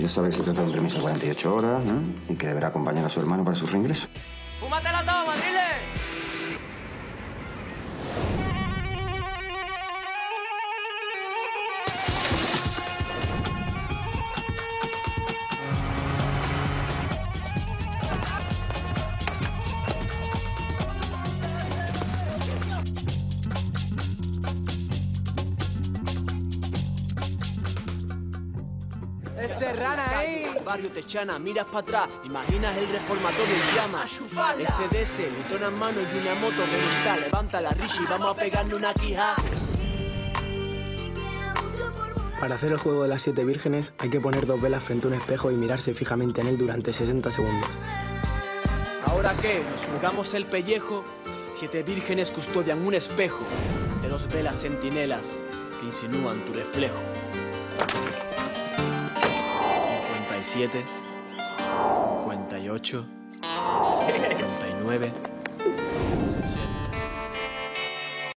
Ya sabe que se trata de un permiso de 48 horas, ¿no? Y que deberá acompañar a su hermano para su reingreso. ¡Fúmatelo todo, Madriles! ¡Ese rana ahí! Barrio Techana, miras para atrás, imaginas el reformatorio en llamas. SDS, litrona en mano y una moto voluntad. Levanta la risa y vamos a pegarle una quija. Para hacer el juego de las 7 vírgenes hay que poner 2 velas frente a un espejo y mirarse fijamente en él durante 60 segundos. ¿Ahora qué? ¿Nos jugamos el pellejo? 7 vírgenes custodian un espejo ante 2 velas centinelas que insinúan tu reflejo. 57, 58, 59, 60.